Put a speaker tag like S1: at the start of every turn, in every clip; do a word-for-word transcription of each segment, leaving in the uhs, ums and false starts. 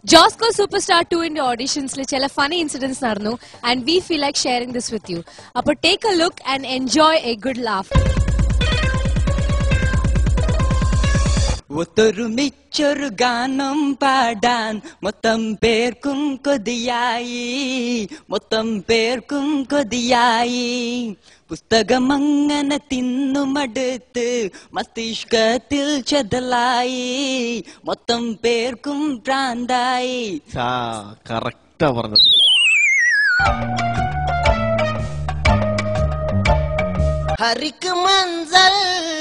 S1: Josco Superstar two in the auditions le chala funny incidents narnu and we feel like sharing this with you. Appo take a look and enjoy a good laugh.
S2: ഒത്തൊരു മിച്ചൊരു ഗാനം പാടാൻ മൊത്തം പേർക്കും കൊതിയായി മൊത്തം പേർക്കും കൊതിയായി പുസ്തകം അങ്ങനെ തിന്നുമടുത്ത് മസ്തിഷ്കത്തിൽ ചെതലായി മൊത്തം പേർക്കും ഭ്രാന്തായി.
S3: കറക്റ്റാ പറഞ്ഞത്.
S4: हरिक मंजल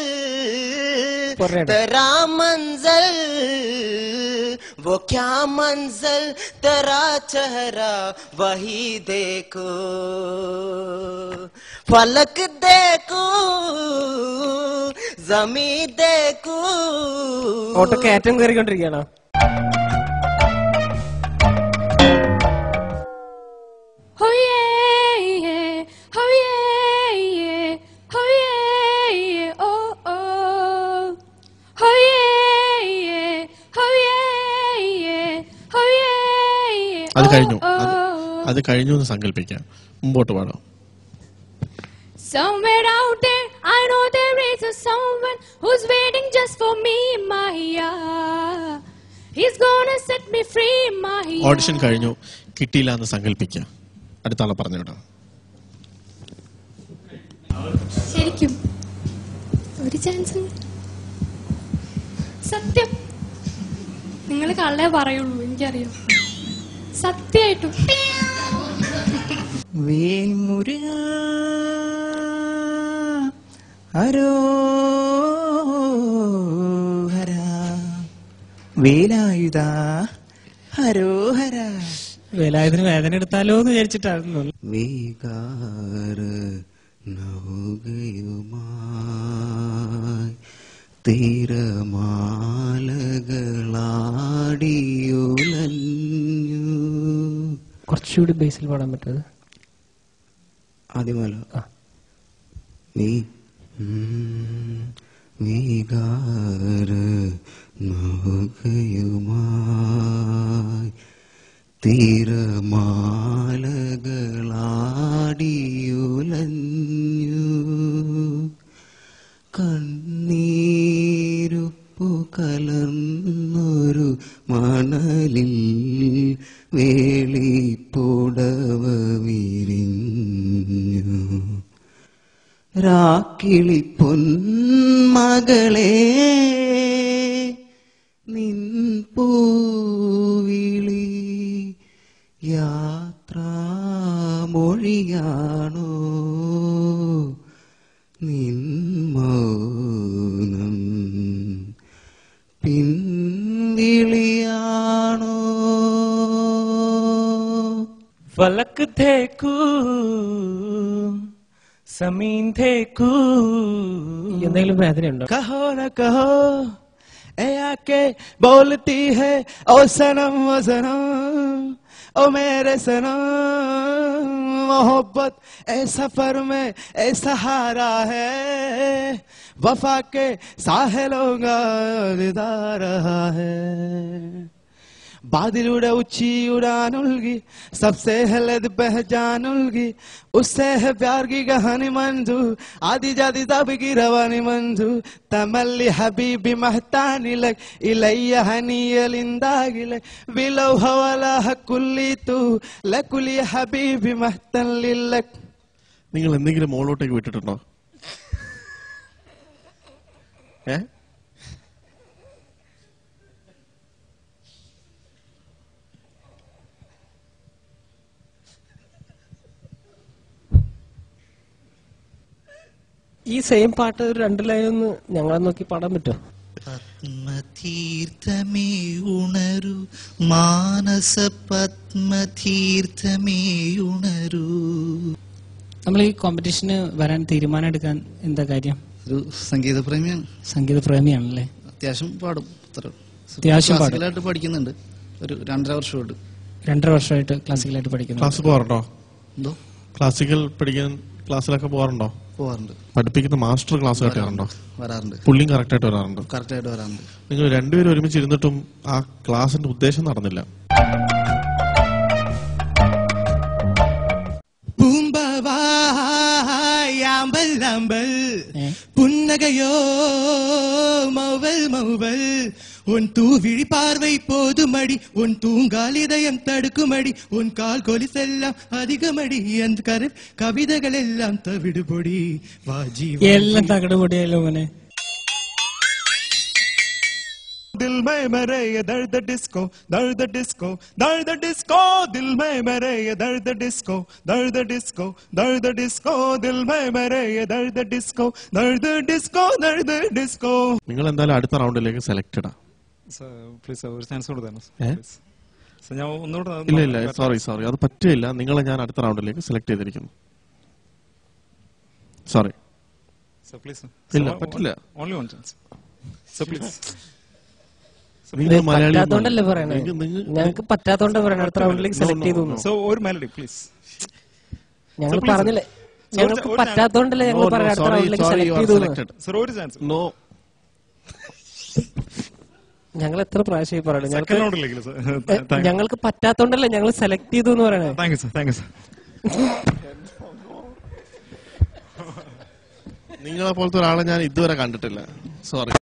S4: तेरा मंजल वो क्या मंजल तेरा चेहरा वही देखो फलक देखो जमीन देखो.
S5: ഓട്ടോ കയറ്റം കയറിക്കൊണ്ടിരിക്കുകയാണോ?
S3: അത് കഴിഞ്ഞു അത് കഴിഞ്ഞു എന്ന് സങ്കല്പിക്കാം. മുമ്പോട്ട് പാടാം.
S1: Somewhere out there, I know there is a someone who's waiting just for me, Mahiya. He's gonna set me free, Mahiya.
S3: Audition കഴിഞ്ഞു, കിട്ടിയില്ല എന്ന് സങ്കല്പിക്കാം. അടുത്ത ആളെ പറഞ്ഞു വിടാം.
S1: ശരിക്കും ഒരു ചാൻസ്. സത്യം നിങ്ങൾ കള്ളേ പറയുള്ളൂ, എനിക്കറിയാം. സത്യമായിട്ടും
S2: വേൽമുരുക ഹരോ ഹര വേലായുധ ഹരോ ഹര.
S5: വേലായുധന് വേദന എടുത്താലോ എന്ന് വിചാരിച്ചിട്ടായിരുന്നു.
S4: വികാര നൗകയുമായി തിരമാലകളാടിയുലഞ്ഞു.
S5: കുറച്ചുകൂടി ബേസിൽ പാടാൻ പറ്റുന്നത്
S4: ആദ്യമല്ലോ. നീ വികാര നൗകയുമായി തിരമാലകളാടിയുലഞ്ഞു. കണ്ണീരുപ്പു കലർന്നൊരു മണലിൽ വേളിപ്പുടവ വിരിഞ്ഞു. രാക്കിളി പൊന്മകളെ നിൻ പൂവിളി യാത്രാമൊഴിയാണോ നിൻ മൗനം പിൻവിളിയാണോ.
S5: फलक देखू സമീൻ देखू. എന്തെങ്കിലും വേദനയുണ്ടോ?
S4: कहो न कहो ए आके बोलती है ओ सनम ओ सनम ओ मेरे सनम. मोहब्बत ए सफर में ए सहारा है वफा के साहिलों का दिदा रहा है. बादलूടെ उची उड़ान उलगी सबसे हलद पहचान उलगी उससे है प्यार की कहानी मंजू आदि जाति तब की रवानी मंजू तमल्ली हबीबी महतानी लग इलैया हनीयलिंदागी लग विलो हवाला हकुल्ली तू लकुली हबीबी महतन लिलक.
S3: നിങ്ങൾ എന്തെങ്കിലും മോളോട്ടേക്ക് വിട്ടിട്ടുണ്ടോ? ഏ
S5: ഈ സെയിം പാട്ട് ഒരു രണ്ട് ലൈൻ ഒന്ന് ഞങ്ങളെ നോക്കി പാടാൻ പറ്റുമോ?
S4: പത്മതീർത്ഥമേ ഉണരു മാനസ പത്മതീർത്ഥമേ ഉണരു.
S5: നമ്മൾ ഈ കോമ്പറ്റീഷന് വരാൻ തീരുമാനം എടുക്കാൻ എന്താ കാര്യം?
S4: ഒരു സംഗീത പ്രേമിയാണ്.
S5: സംഗീത പ്രേമിയാണല്ലേ?
S4: അത്യാവശ്യം പാടും.
S5: അത്യാവശ്യം
S4: ക്ലാസിക്കലായിട്ട് പഠിക്കുന്നുണ്ട്. ഒരു രണ്ടര വർഷമായിട്ട്
S5: രണ്ടര വർഷമായിട്ട് ക്ലാസിക്കലായിട്ട് പഠിക്കുന്നു.
S3: ക്ലാസ് പോകാറുണ്ടോ?
S4: എന്തോ
S3: ക്ലാസിക്കൽ പഠിക്കാൻ ക്ലാസ്സിലൊക്കെ പോകാറുണ്ടോ?
S4: പോകാറുണ്ട്.
S3: പഠിപ്പിക്കുന്ന മാസ്റ്റർ ക്ലാസ് കേട്ടാറുണ്ടോ?
S4: വരാറുണ്ട്.
S3: പുള്ളിയും കറക്റ്റ് ആയിട്ട് വരാറുണ്ട്.
S4: കറക്റ്റ് ആയിട്ട് വരാറുണ്ട്.
S3: നിങ്ങൾ രണ്ടുപേരും ഒരുമിച്ച് ഇരുന്നിട്ടും ആ ക്ലാസിന്റെ ഉദ്ദേശം നടന്നില്ല.
S2: പൂമ്പവായാമ്പൽ അമ്പൽ പുന്നകയോ മൗവൽ മൗവൽ உன் தூவிழி பார்வை போதுமடி உன் தூங்கால் இதயம் தடுக்குமடி உன் கால் கொலிசெல்லாம் அதிகமடி அந்த கரு கவிதைகள் எல்லாம் தவிடுபொடி வாஜி
S5: എല്ലാം തകടുപൊടിയായാലോ മോനെ.
S6: दिल में मेरे ये दर्द डिस्को दर्द डिस्को दर्द डिस्को दिल में मेरे ये दर्द डिस्को दर्द डिस्को दर्द डिस्को दिल में मेरे ये दर्द डिस्को दर्द डिस्को दर्द डिस्को.
S3: നിങ്ങൾ എന്തായാലും അടുത്ത റൗണ്ടിലേക്ക് സെലക്റ്റഡാ.
S6: പ്ലീസ് ഒരു ചാൻസ് കൊടുത്തായിരുന്നു.
S3: ഏ?
S6: ഞാൻ ഒന്നുകൂടെ
S3: ഇല്ല ഇല്ല സോറി സോറി അത് പറ്റില്ല. നിങ്ങളെ ഞാൻ അടുത്ത റൗണ്ടിലേക്ക് സെലക്ട് ചെയ്തിരിക്കുന്നു. സോറി. ഇല്ല പറ്റില്ല.
S6: Only one chance. So please.
S3: നിങ്ങൾ മലയാളി
S5: പറ്റാത്തോണ്ടല്ലേ പറയണേ, ഞങ്ങൾക്ക് പറ്റാത്തോണ്ട് പറയണേ അടുത്ത റൗണ്ടിലേക്ക് സെലക്ട് ചെയ്തു.
S6: സോ ഒരു മെലഡി പ്ലീസ്.
S5: ഞങ്ങൾ പറഞ്ഞില്ലേ ഞങ്ങൾക്ക് പറ്റാത്തോണ്ടല്ലേ ഞങ്ങൾ പറയാം അടുത്ത റൗണ്ടിലേക്ക് സെലക്ട് ചെയ്തു.
S6: സർ ഒരു ചാൻസ്.
S3: നോ
S5: ഞങ്ങൾ എത്ര പ്രാവശ്യം പറയണേ
S6: സെക്കൻഡ് റൗണ്ടിലേക്ക് സർ.
S5: ഞങ്ങൾക്ക് പറ്റാത്തോണ്ടല്ലേ ഞങ്ങൾ സെലക്ട് ചെയ്തു എന്ന് പറയണേ.
S6: Thank you sir. Thank you sir.
S3: നിങ്ങളെ പോലത്തെ ഒരാളെ ഞാൻ ഇതുവരെ കണ്ടിട്ടില്ല. സോറി.